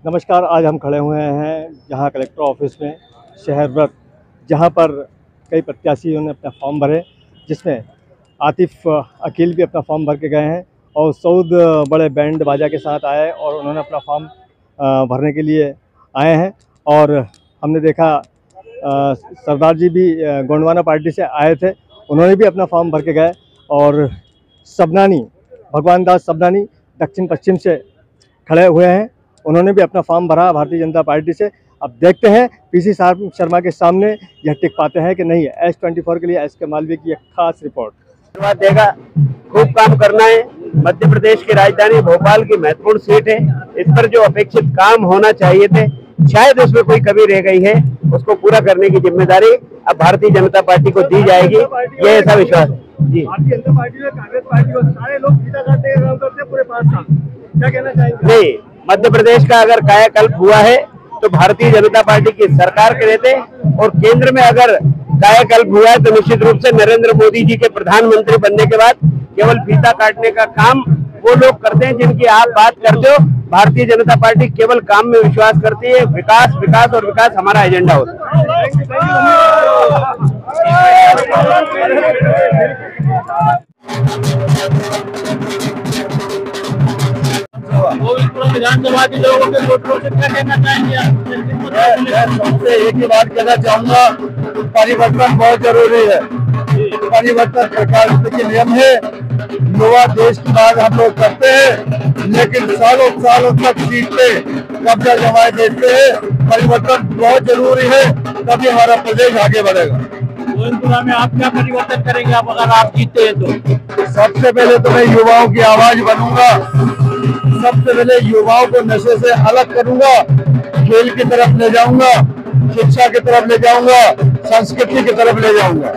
नमस्कार। आज हम खड़े हुए हैं जहां कलेक्टर ऑफिस में शहर व्रत, जहां पर कई प्रत्याशियों ने अपना फॉर्म भरे, जिसमें आतिफ अकील भी अपना फॉर्म भर के गए हैं और सऊद बड़े बैंड बाजा के साथ आए और उन्होंने अपना फॉर्म भरने के लिए आए हैं। और हमने देखा सरदार जी भी गोंडवाना पार्टी से आए थे, उन्होंने भी अपना फॉर्म भर के गए। और सबनानी, भगवान दास सबनानी दक्षिण पश्चिम से खड़े हुए हैं, उन्होंने भी अपना फॉर्म भरा भारतीय जनता पार्टी से। अब देखते हैं पीसी शर्मा के सामने यह टिक पाते हैं कि नहीं। S24 के लिए SK मालवीय की एक खास रिपोर्ट। धन्यवाद देगा, खूब काम करना है। मध्य प्रदेश की राजधानी भोपाल की महत्वपूर्ण सीट है, इस पर जो अपेक्षित काम होना चाहिए थे, शायद उसमें कोई कमी रह गई है, उसको पूरा करने की जिम्मेदारी अब भारतीय जनता पार्टी को दी जाएगी, ये ऐसा विश्वास है जी। भारतीय जनता पार्टी में कांग्रेस पार्टी को सारे लोग फीता काटने का काम करते हैं पूरे 5 साल, क्या कहना चाहेंगे? नहीं, मध्य प्रदेश का अगर कायाकल्प हुआ है तो भारतीय जनता पार्टी की सरकार के रहते, और केंद्र में अगर कायाकल्प हुआ है तो निश्चित रूप से नरेंद्र मोदी जी के प्रधानमंत्री बनने के बाद केवल फीता काटने का काम वो लोग करते हैं जिनकी आप बात करते हो। भारतीय जनता पार्टी केवल काम में विश्वास करती है, विकास विकास और विकास हमारा एजेंडा होता है। विधानसभा के लोगों के वोटरों से क्या कहना चाहेंगे? सबसे एक ही बात कहना चाहूंगा, परिवर्तन बहुत जरूरी है। परिवर्तन सरकार के नियम है, युवा देश की बात हम लोग करते हैं, लेकिन सालों सालों तक सीट पे कब्जा जमाए देते हैं। परिवर्तन बहुत जरूरी है, तभी हमारा प्रदेश आगे बढ़ेगा। गोविंदपुरा में आप क्या परिवर्तन करेंगे आप अगर आप जीते हैं तो? सबसे पहले तो मैं युवाओं की आवाज बनूंगा। सबसे पहले युवाओं को नशे से अलग करूंगा, खेल की तरफ ले जाऊंगा, शिक्षा की तरफ ले जाऊंगा, संस्कृति की तरफ ले जाऊंगा।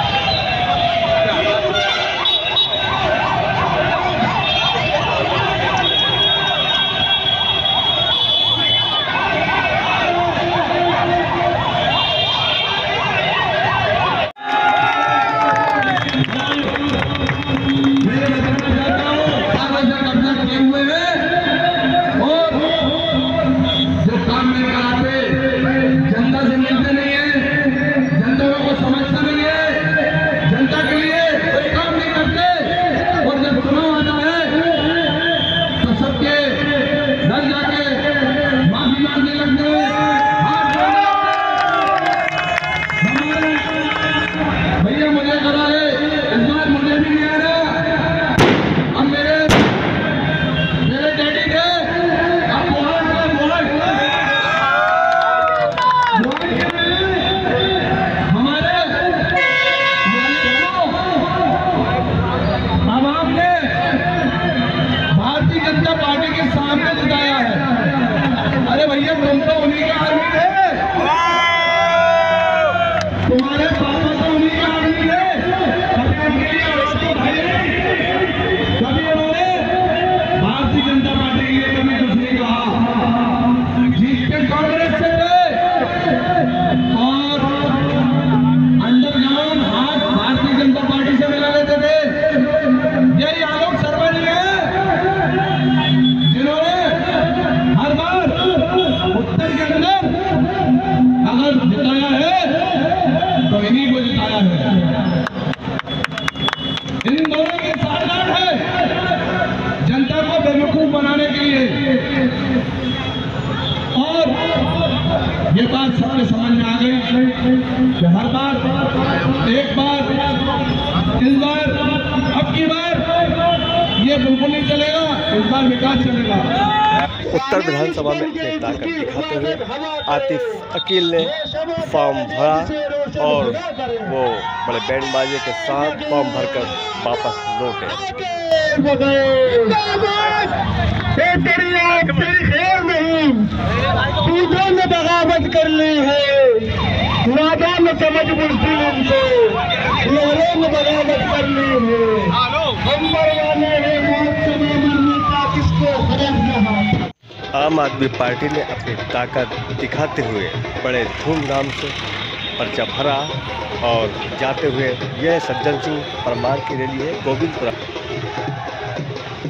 ये बात सबके समझ में आ गई कि हर बार एक बार इस बार अब की बार ये बिल्कुल नहीं चलेगा, इस बार विकास चलेगा। उत्तर विधानसभा में अपनी ताकत दिखाते हुए आतिफ अकील ने फॉर्म भरा और वो बड़े बैंड बाजे के साथ फॉर्म भरकर वापस लौटे। दूसरों ने बगावत कर ली है, राजा ने समझ बुझती उनको, लोगों ने बगावत कर ली है। हम मरवाने हैं, मौत से मरने का किसको फर्क रहा। आम आदमी पार्टी ने अपनी ताकत दिखाते हुए बड़े धूमधाम से पर्चा भरा और जाते हुए यह सज्जन सिंह परमार की रैली है गोविंदपुरा।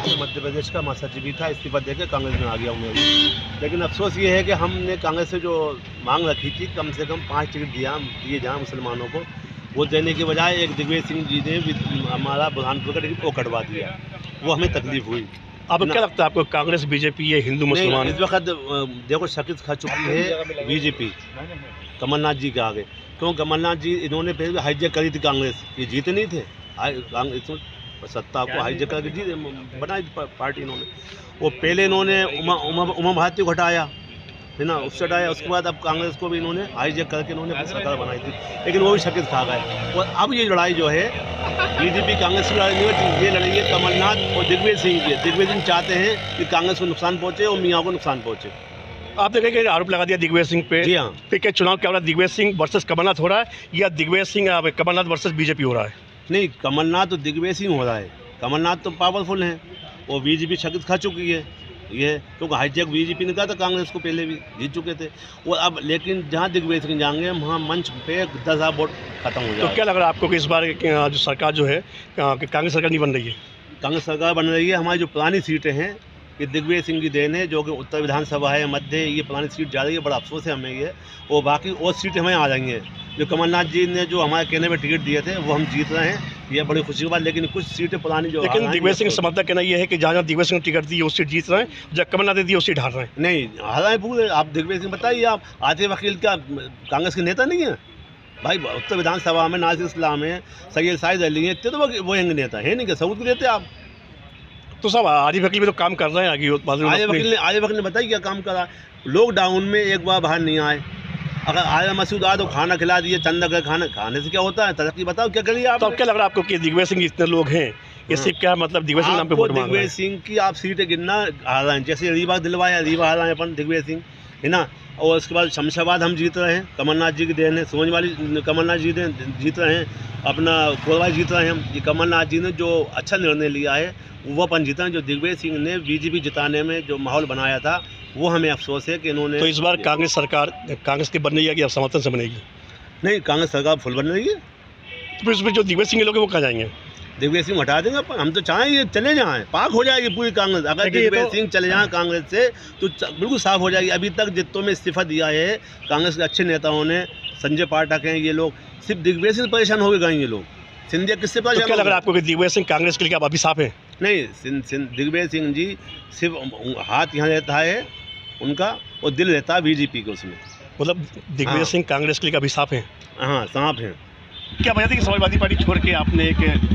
मैं मध्य प्रदेश का महासचिव भी था, इस्तीफा देकर कांग्रेस में आ गया हूँ मैं भी। लेकिन अफसोस ये है कि हमने कांग्रेस से जो मांग रखी थी कम से कम 5 टिकट दिए जाएँ मुसलमानों को, वो देने के बजाय एक दिग्विजय सिंह जी ने हमारा बुरहानपुर का टिकट वो कटवा दिया, वो हमें तकलीफ हुई। आपको क्या लगता है, आपको कांग्रेस बीजेपी ये हिंदू मुसलमान इस वक्त देखो शक्ल खा चुकी है बीजेपी कमलनाथ जी के आगे, क्यों कमलनाथ जी इन्होंने पहले हाईजैक करी थी कांग्रेस, ये जीते नहीं थे, कांग्रेस सत्ता को हाईजैक करके जीते बनाई पार्टी इन्होंने। वो पहले इन्होंने उमा भारती को हटाया है ना, उससे हटाया, उसके बाद अब कांग्रेस को भी इन्होंने हाईजैक करके इन्होंने अपनी सरकार बनाई थी, लेकिन वो भी शक्ल खा गए। और अब ये लड़ाई जो है बीजेपी कांग्रेस की लड़ाई नहीं होती, ये लड़ाई है कमलनाथ और दिग्विजय सिंह की। दिग्विजय सिंह चाहते हैं कि कांग्रेस को नुकसान पहुँचे और मियाँ को नुकसान पहुँचे। आपने कहीं आरोप लगा दिया दिग्विजय सिंह पे? जी हाँ। फिर क्या चुनाव क्या हो रहा है, दिग्विजय सिंह वर्सेस कमलनाथ हो रहा है या दिग्विजय सिंह कमलनाथ वर्सेस बीजेपी हो रहा है? नहीं, कमलनाथ तो दिग्विजय सिंह हो रहा है, कमलनाथ तो पावरफुल हैं और बीजेपी शक्ल खा चुकी है ये, क्योंकि हाईजैक बीजेपी ने कहा था कांग्रेस को, पहले भी जीत चुके थे। और अब लेकिन जहाँ दिग्विजय सिंह जाएंगे वहाँ मंच पे 10,000 वोट खत्म हो जाएगा। तो क्या लग रहा है आपको कि इस बार जो सरकार जो है कांग्रेस सरकार नहीं बन रही है? कांग्रेस सरकार बन रही है। हमारी जो पुरानी सीटें हैं ये दिग्विजय सिंह की देन है, जो कि उत्तर विधानसभा है, मध्य, ये पुरानी सीट जा रही है, बड़ा अफसोस है हमें ये। और बाकी और सीटें हमें आ रही हैं, जो कमलनाथ जी ने जो हमारे कहने में टिकट दिए थे वो हम जीत रहे हैं, ये बड़ी खुशी की बात। लेकिन कुछ सीटें पुरानी जो, लेकिन दिग्विजय सिंह समर्थक कहना ये है कि जहाँ दिग्विजय सिंह टिकट दी उस सीट जीत रहे हैं, जब कमलनाथ ने दी उस सीट हार रहे हैं। नहीं हारा है पूरे। आप दिग्विजय सिंह बताइए, आप आतिफ वकील क्या कांग्रेस के नेता नहीं है भाई? उत्तर विधानसभा में नासिर इस्लाम है, सैयद साहिद अली है, इतने तो वो हैं नेता है नहीं, क्या सबूत देते आप? तो सब आरिफ वकील भी तो काम कर रहे हैं आगे। आरिफ वकील ने बताइए क्या काम करा? लॉकडाउन में एक बार बाहर नहीं आए, अगर आया मसूद आ तो खाना खिला दिए, चंदा का खाने से क्या होता है? तरक्की बताओ क्या करिए आप? तो क्या लग रहा है आपको कि दिग्विजय सिंह इतने लोग हैं, इससे क्या मतलब दिग्विजय सिंह नाम पे वोट मांग रहे हैं? दिग्विजय सिंह की आप सीटें गिनना आ रहे हैं, जैसे रीवा दिलवाया, रीवा आ रहे हैं अपन दिग्विजय सिंह है ना, और उसके बाद शमशाबाद हम जीत रहे हैं, कमलनाथ जी की देन है, सोच वाली कमलनाथ जी ने जीत रहे हैं, अपना कोरबा जीत रहे हैं हम। ये कमलनाथ जी ने जो अच्छा निर्णय लिया है वो अपन जीता है। जो दिग्विजय सिंह ने बीजेपी जिताने में जो माहौल बनाया था वो हमें अफसोस है कि इन्होंने। तो इस बार कांग्रेस सरकार कांग्रेस की बन रही है कि अब समर्थन से बनेगी? नहीं, कांग्रेस सरकार फुल बन रही है। तो फिर उसमें जो दिग्विजय सिंह के लोग हैं वो कहाँ जाएंगे? दिग्विजय सिंह हटा देंगे अपन, हम तो चाहें ये चले जाएँ, पाक हो जाएगी पूरी कांग्रेस। अगर दिग्विजय सिंह चले जाएँ कांग्रेस से तो बिल्कुल साफ हो जाएगी। अभी तक जितों में इस्तीफा दिया है कांग्रेस के अच्छे नेताओं ने, संजय पाठक हैं, ये लोग सिर्फ दिग्विजय सिंह परेशान हो गए। ये लोग सिंधिया किससे परेशान? तो क्या लग रहा है आपको कि दिग्विजय सिंह कांग्रेस के लिए अभी साफ है? नहीं, दिग्विजय सिंह जी सिर्फ हाथ यहाँ रहता है उनका और दिल रहता है बीजेपी के उसमें। मतलब दिग्विजय सिंह कांग्रेस के लिए अभी साफ है? हाँ, साफ है। क्या वजह थी कि समाजवादी पार्टी छोड़ के आपने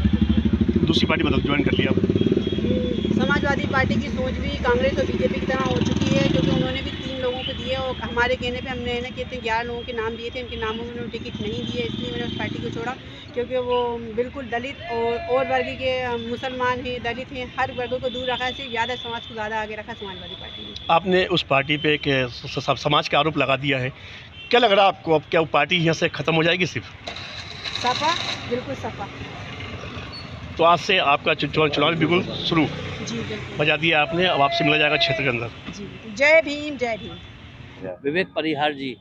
एक दूसरी पार्टी मतलब ज्वाइन कर लिया? समाजवादी पार्टी की सोच भी कांग्रेस और बीजेपी की तरह हो चुकी है, क्योंकि उन्होंने भी 3 लोगों को दिए और हमारे कहने पे हमने ना कहते 11 लोगों के नाम दिए थे, उनके नामों में उन्होंने टिकट नहीं दिए, इसलिए मैंने उस पार्टी को छोड़ा। क्योंकि वो बिल्कुल दलित और वर्ग के मुसलमान हैं, दलित हैं, हर वर्गों को दूर रखा है, सिर्फ ज़्यादा समाज को ज़्यादा आगे रखा समाजवादी पार्टी ने। आपने उस पार्टी पे एक समाज का आरोप लगा दिया है, क्या लग रहा है आपको अब क्या वो पार्टी यहाँ से ख़त्म हो जाएगी? सिर्फ सफा, बिल्कुल सफा। तो आज से आपका चुनाव बिल्कुल शुरू जी बिल्कुल बजा दिया आपने, अब आपसे मिला जाएगा क्षेत्र के अंदर। जी, जय भीम, जय भीम। विवेक परिहार जी,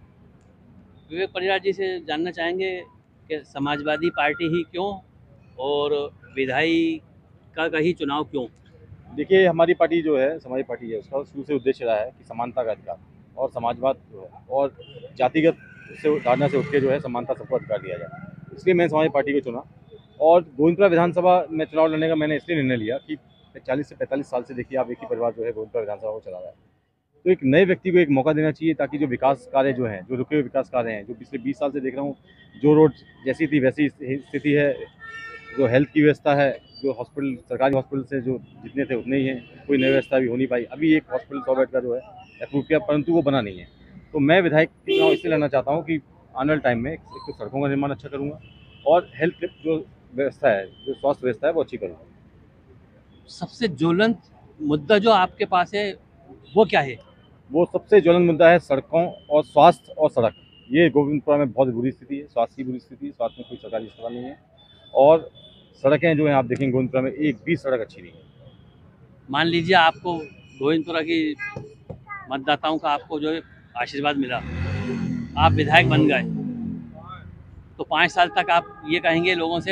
विवेक परिहार जी से जानना चाहेंगे कि समाजवादी पार्टी ही क्यों और विधायिका का ही चुनाव क्यों? देखिए, हमारी पार्टी जो है समाजवादी पार्टी है, उसका शुरू से उद्देश्य रहा है कि समानता का अधिकार और समाजवाद जो है और जातिगत से धारणा से उठ के जो है समानता सबको अधिकार दिया जाए, इसलिए मैंने समाजवादी पार्टी को चुना। और गोविंदपुरा विधानसभा में चुनाव लड़ने का मैंने इसलिए निर्णय लिया कि 40 से 45 साल से देखिए आप एक ही परिवार जो है गोविंदपुरा विधानसभा को चला रहा है, तो एक नए व्यक्ति को एक मौका देना चाहिए ताकि जो विकास कार्य जो हैं, जो रुके हुए विकास कार्य हैं, जो पिछले 20 साल से देख रहा हूँ, जो रोड जैसी थी वैसी स्थिति है, जो हेल्थ की व्यवस्था है, जो हॉस्पिटल सरकारी हॉस्पिटल से जो जितने थे उतने ही हैं, कोई नई व्यवस्था भी हो नहीं पाई। अभी एक हॉस्पिटल 100 बेड का जो है अप्रूव किया, परंतु वो बना नहीं है। तो मैं विधायक चुनाव इसलिए लड़ना चाहता हूँ कि आने वाले टाइम में एक तो सड़कों का निर्माण अच्छा करूँगा और हेल्थ जो व्यवस्था है, जो स्वास्थ्य व्यवस्था है वो अच्छी करूँगा। सबसे ज्वलंत मुद्दा जो आपके पास है वो क्या है? वो सबसे ज्वलंत मुद्दा है सड़कों और स्वास्थ्य और सड़क। ये गोविंदपुरा में बहुत बुरी स्थिति है, स्वास्थ्य की बुरी स्थिति है, स्वास्थ्य में कोई सरकारी अस्पताल नहीं है और सड़कें जो हैं आप देखेंगे गोविंदपुरा में एक भी सड़क अच्छी नहीं है। मान लीजिए आपको गोविंदपुरा की मतदाताओं का आपको जो आशीर्वाद मिला, आप विधायक बन गए, तो 5 साल तक आप ये कहेंगे लोगों से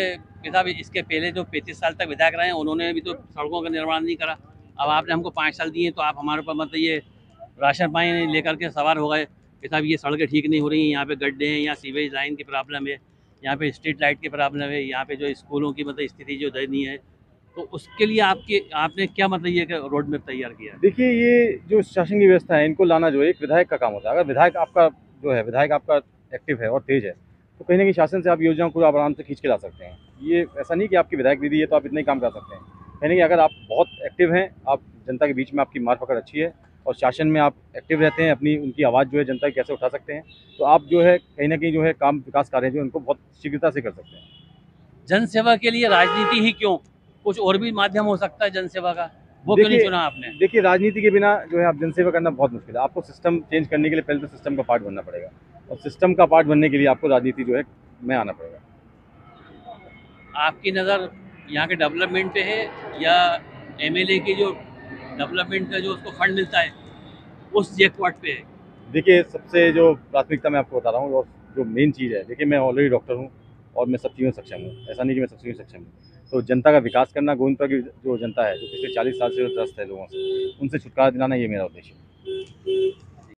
कि साहब इसके पहले जो 35 साल तक विधायक रहे हैं उन्होंने भी तो सड़कों का निर्माण नहीं करा। अब आपने हमको 5 साल दिए तो आप हमारे ऊपर मतलब ये राशन पानी लेकर के सवार हो गए कि साहब ये सड़कें ठीक नहीं हो रही हैं, यहाँ पे गड्ढे हैं, यहाँ सीवेज लाइन की प्रॉब्लम है, यहाँ पे स्ट्रीट लाइट की प्रॉब्लम है, यहाँ पे जो स्कूलों की मतलब स्थिति जो दयनीय है। तो उसके लिए आपने क्या मतलब ये रोड मैप तैयार किया? देखिए, ये जो शासन की व्यवस्था है इनको लाना जो है एक विधायक का काम होता है। अगर विधायक आपका एक्टिव है और तेज है तो कहीं ना कहीं शासन से आप योजनाओं को आप आराम से खींच के ला सकते हैं। ये ऐसा नहीं कि आपकी विधायक दीदी है तो आप इतना ही काम कर सकते हैं। कहीं ना कहीं अगर आप बहुत एक्टिव हैं, आप जनता के बीच में आपकी मार पकड़ अच्छी है और शासन में आप एक्टिव रहते हैं, अपनी उनकी आवाज़ जो है जनता की कैसे उठा सकते हैं, तो आप जो है कहीं ना कहीं जो है काम विकास कार्य जो उनको बहुत शीघ्रता से कर सकते हैं। जनसेवा के लिए राजनीति ही क्यों, कुछ और भी माध्यम हो सकता है जनसेवा का, वो क्यों नहीं चुना आपने? देखिए, राजनीति के बिना जो है आप जनसेवा करना बहुत मुश्किल है। आपको सिस्टम चेंज करने के लिए पहले तो सिस्टम का पार्ट बनना पड़ेगा और सिस्टम का पार्ट बनने के लिए आपको राजनीति जो है में आना पड़ेगा। आपकी नज़र यहाँ के डेवलपमेंट पे है या एमएलए की जो डेवलपमेंट का जो उसको फंड मिलता है उस जैकपॉट पे है? देखिए, सबसे जो प्राथमिकता मैं आपको बता रहा हूँ और जो मेन चीज़ है, देखिए मैं ऑलरेडी डॉक्टर हूँ और मैं सब चीज़ों में सक्षम हूँ। ऐसा नहीं कि मैं सब चीज़ों में सक्षम हूँ। तो जनता का विकास करना, गोविंदपुर की जो जनता है जो पिछले 40 साल से जो त्रस्त है लोगों से, उनसे छुटकारा दिलाना, ये मेरा उद्देश्य है।